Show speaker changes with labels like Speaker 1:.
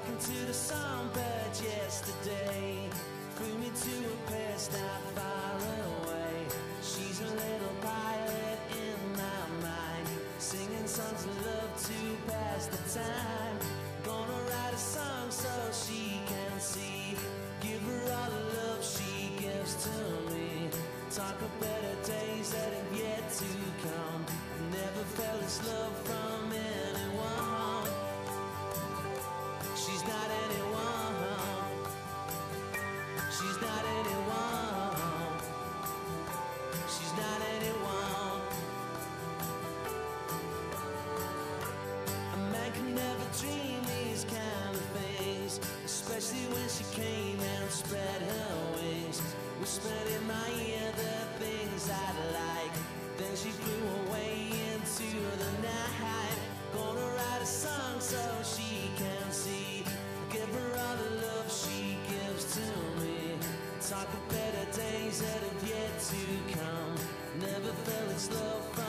Speaker 1: Talking to the songbird yesterday, flew me to a place not far away. She's a little pilot in my mind, singing songs of love to pass the time. Gonna write a song so she can see, give her all the love she gives to me. Talk of better days that have yet to come. Never felt this love from anyone. She's not anyone. She's not anyone. She's not anyone. A man can never dream these kind of things, especially when she came and spread her wings. Whispered in my ear the things I'd like, then she flew away into the night. Gonna write a song so she can see, give her all the love she gives to me. Talk of better days that have yet to come. Never felt this love from